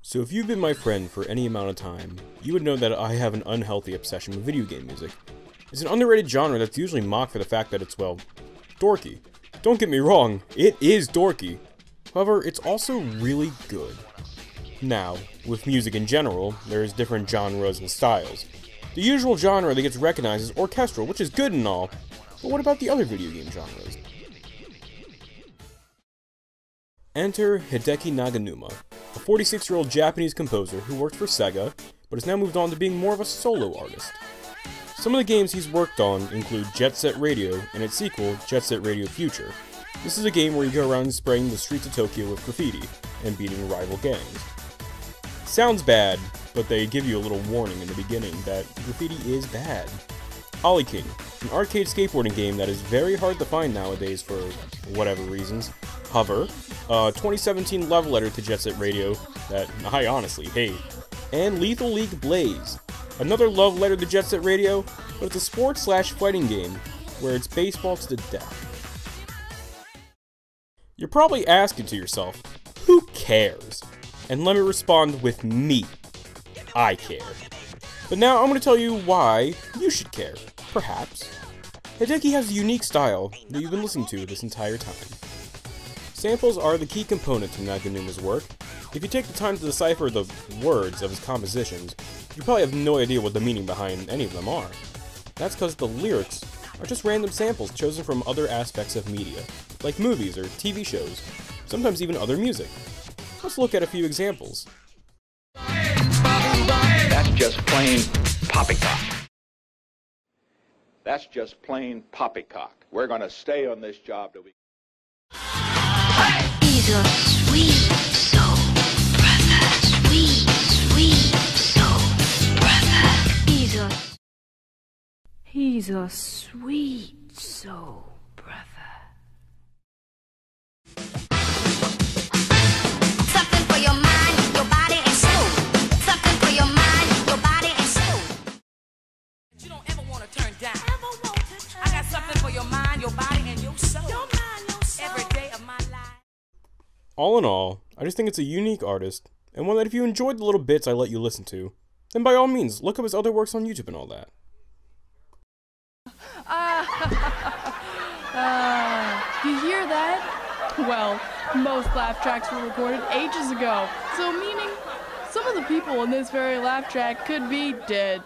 So if you've been my friend for any amount of time, you would know that I have an unhealthy obsession with video game music. It's an underrated genre that's usually mocked for the fact that it's, well, dorky. Don't get me wrong, it is dorky. However, it's also really good. Now, with music in general, there's different genres and styles. The usual genre that gets recognized is orchestral, which is good and all, but what about the other video game genres? Enter Hideki Naganuma, a 46-year-old Japanese composer who worked for Sega, but has now moved on to being more of a solo artist. Some of the games he's worked on include Jet Set Radio and its sequel, Jet Set Radio Future. This is a game where you go around spraying the streets of Tokyo with graffiti and beating rival gangs. Sounds bad, but they give you a little warning in the beginning that graffiti is bad. Ollie King, an arcade skateboarding game that is very hard to find nowadays for whatever reasons. Hover, a 2017 love letter to Jet Set Radio that I honestly hate. And Lethal League Blaze, another love letter to Jet Set Radio, but it's a sports/fighting game where it's baseball to the death. You're probably asking to yourself, who cares? And let me respond with me. I care. But now I'm going to tell you why you should care, perhaps. Hideki has a unique style that you've been listening to this entire time. Samples are the key component to Naganuma's work. If you take the time to decipher the words of his compositions, you probably have no idea what the meaning behind any of them are. That's because the lyrics are just random samples chosen from other aspects of media, like movies or TV shows, sometimes even other music. Let's look at a few examples. That's just plain poppycock. That's just plain poppycock. We're going to stay on this job till we... He's a sweet soul brother, sweet, sweet soul brother. He's a sweet soul brother. Something for your mind, your body and soul. Something for your mind, your body and soul. You don't ever want to turn down. I got something for your mind, your body and your soul. Every day of my life. All in all, I just think it's a unique artist, and one that if you enjoyed the little bits I let you listen to, then by all means, look up his other works on YouTube and all that. You hear that? Well, most laugh tracks were recorded ages ago, so meaning some of the people in this very laugh track could be dead.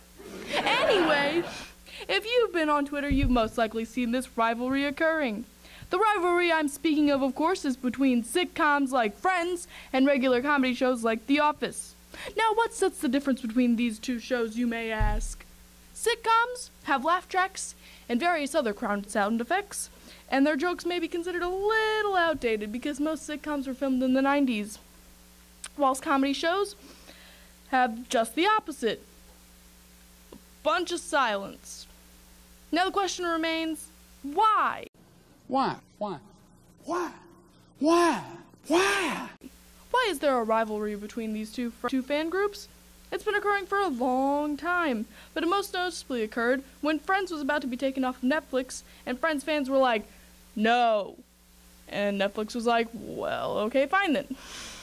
Anyway, if you've been on Twitter, you've most likely seen this rivalry occurring. The rivalry I'm speaking of course, is between sitcoms like Friends and regular comedy shows like The Office. Now, what sets the difference between these two shows, you may ask? Sitcoms have laugh tracks and various other crowd sound effects, and their jokes may be considered a little outdated because most sitcoms were filmed in the 90s, whilst comedy shows have just the opposite. A bunch of silence. Now the question remains, why? Why? Why? Why? Why? Why? Why is there a rivalry between these two fan groups? It's been occurring for a long time, but it most noticeably occurred when Friends was about to be taken off of Netflix, and Friends fans were like, no. And Netflix was like, well, okay, fine then.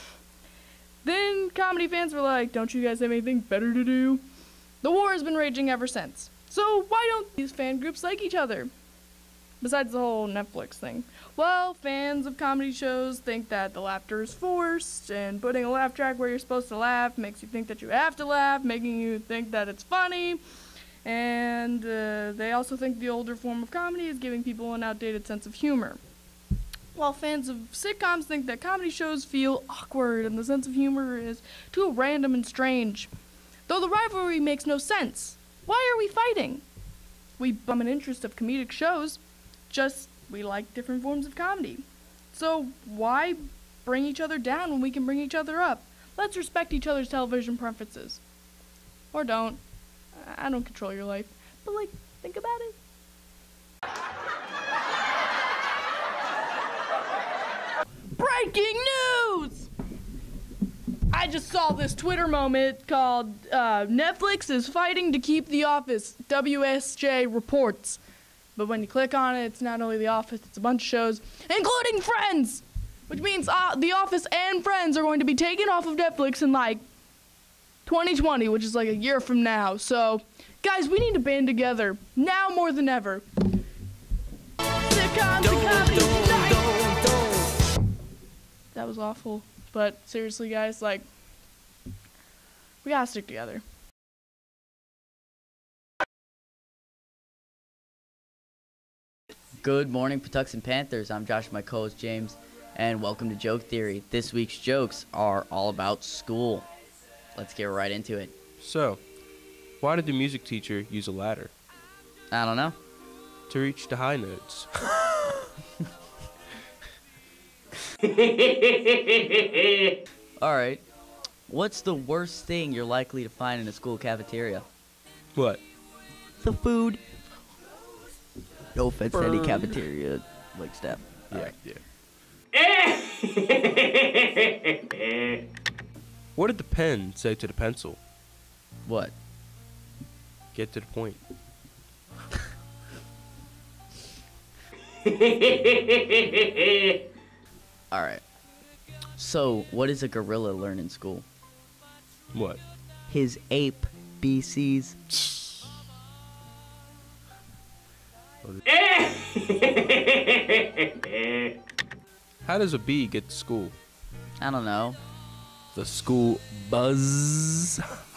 Then comedy fans were like, don't you guys have anything better to do? The war has been raging ever since. So why don't these fan groups like each other? Besides the whole Netflix thing. Well, fans of comedy shows think that the laughter is forced, and putting a laugh track where you're supposed to laugh makes you think that you have to laugh, making you think that it's funny. And they also think the older form of comedy is giving people an outdated sense of humor. While fans of sitcoms think that comedy shows feel awkward and the sense of humor is too random and strange. Though the rivalry makes no sense. Why are we fighting? We bum an interest of comedic shows. Just, we like different forms of comedy. So, why bring each other down when we can bring each other up? Let's respect each other's television preferences. Or don't. I don't control your life. But, like, think about it. Breaking news! I just saw this Twitter moment called, Netflix is fighting to keep The Office, WSJ reports. But when you click on it, it's not only The Office, it's a bunch of shows, including Friends! which means The Office and Friends are going to be taken off of Netflix in like 2020, which is like a year from now. So, guys, we need to band together now more than ever. Sitcoms and comedy night. That was awful, but seriously, guys, like, we gotta stick together. Good morning, Patuxent Panthers. I'm Josh, my co-host James, and welcome to Joke Theory. This week's jokes are all about school. Let's get right into it. So, why did the music teacher use a ladder? I don't know. To reach the high notes. Alright. What's the worst thing you're likely to find in a school cafeteria? What? The food. No offense to any cafeteria like staff. Yeah, Alright. yeah. What did the pen say to the pencil? What? Get to the point. Alright. So, what does a gorilla learn in school? What? His ape BCs. How does a bee get to school? I don't know. The school buzz.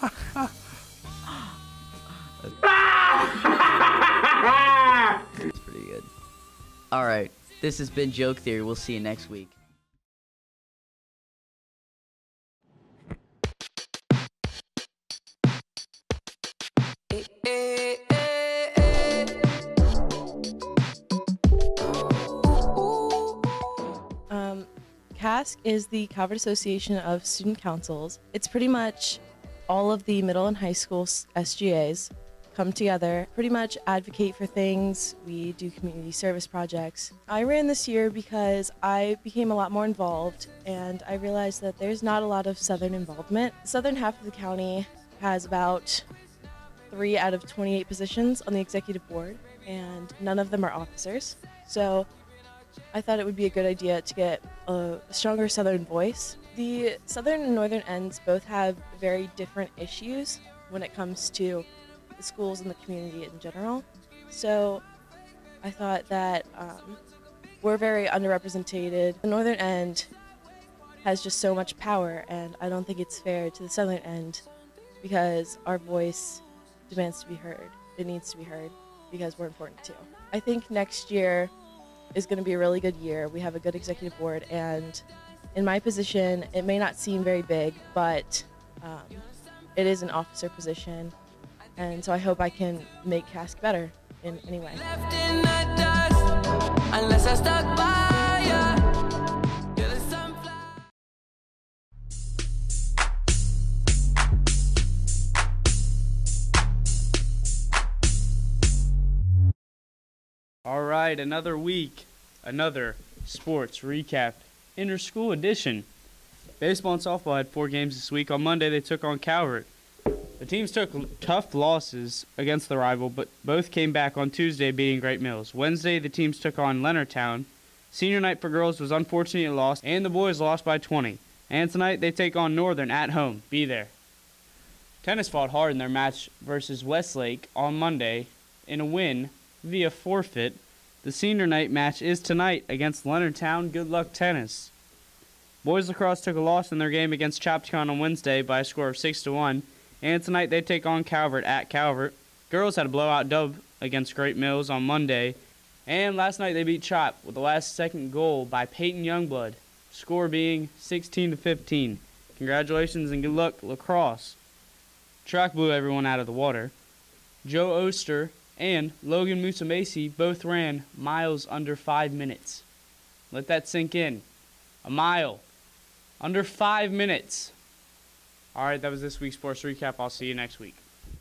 That's pretty good. Alright. This has been Joke Theory. We'll see you next week. CASC is the Calvert Association of Student Councils. It's pretty much all of the middle and high school SGAs come together, pretty much advocate for things. We do community service projects. I ran this year because I became a lot more involved and I realized that there's not a lot of Southern involvement. The southern half of the county has about 3 out of 28 positions on the executive board and none of them are officers. So I thought it would be a good idea to get a stronger Southern voice. The Southern and Northern ends both have very different issues when it comes to the schools and the community in general. So I thought that we're very underrepresented. The Northern end has just so much power, and I don't think it's fair to the Southern end because our voice demands to be heard. It needs to be heard because we're important too. I think next year is going to be a really good year. We have a good executive board, and in my position, it may not seem very big, but it is an officer position, and so I hope I can make CASC better in any way. All right, another week, another sports recap, inter-school edition. Baseball and softball had 4 games this week. On Monday, they took on Calvert. The teams took tough losses against the rival, but both came back on Tuesday, beating Great Mills. Wednesday, the teams took on Leonardtown. Senior night for girls was unfortunately lost, and the boys lost by 20. And tonight, they take on Northern at home. Be there. Tennis fought hard in their match versus Westlake on Monday in a win via forfeit. The senior night match is tonight against Leonardtown. Good luck, tennis. Boys lacrosse took a loss in their game against Chapticon on Wednesday by a score of 6-1, and tonight they take on Calvert at Calvert. Girls had a blowout dub against Great Mills on Monday, and last night they beat Chop with the last-second goal by Peyton Youngblood, score being 16-15. Congratulations and good luck, lacrosse. Track blew everyone out of the water. Joe Oster and Logan Musumesi both ran miles under 5 minutes. Let that sink in. A mile. Under 5 minutes. Alright, that was this week's sports recap. I'll see you next week.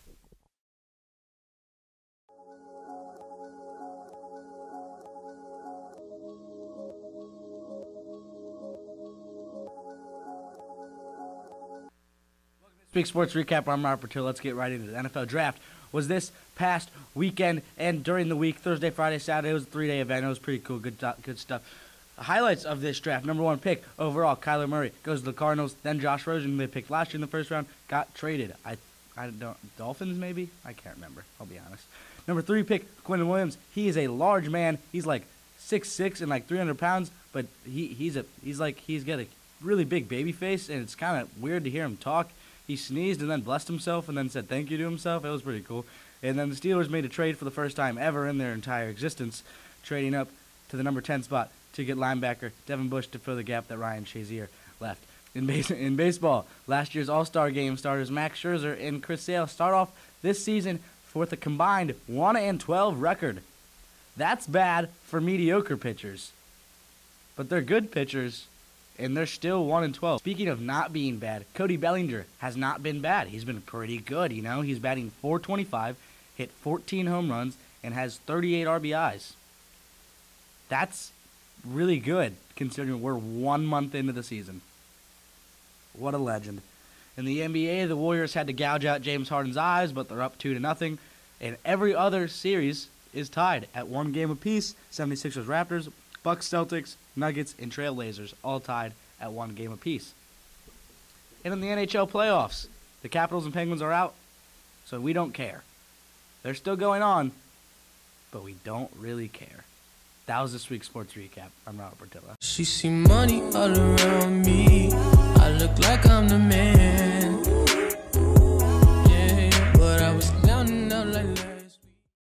This week's sports recap. I'm Robert Till. Let's get right into the NFL draft. Was this past weekend and during the week, Thursday, Friday, Saturday. It was a 3-day event. It was pretty cool. Good stuff. highlights of this draft. Number 1 pick overall, Kyler Murray goes to the Cardinals. Then Josh Rosen, they picked last year in the first round, got traded. I don't, Dolphins maybe? I can't remember. I'll be honest. Number 3 pick, Quentin Williams. He is a large man. He's like 6'6" and like 300 pounds, but he's got a really big baby face, and it's kind of weird to hear him talk. He sneezed and then blessed himself and then said thank you to himself. It was pretty cool. And then the Steelers made a trade for the first time ever in their entire existence, trading up to the number 10 spot to get linebacker Devin Bush to fill the gap that Ryan Shazier left. In baseball, last year's All-Star Game starters Max Scherzer and Chris Sale start off this season with a combined 1-12 record. That's bad for mediocre pitchers, but they're good pitchers, and they're still 1-12. Speaking of not being bad, Cody Bellinger has not been bad. He's been pretty good, you know. He's batting .425, hit 14 home runs, and has 38 RBIs. That's really good, considering we're 1 month into the season. What a legend. In the NBA, the Warriors had to gouge out James Harden's eyes, but they're up 2-0. And every other series is tied at 1 game apiece. 76ers Raptors, Bucks Celtics, Nuggets, and Trailblazers all tied at 1 game apiece. And in the NHL playoffs, the Capitals and Penguins are out, so we don't care. They're still going on, but we don't really care. That was this week's sports recap. I'm Robert Portillo. She see money all around me.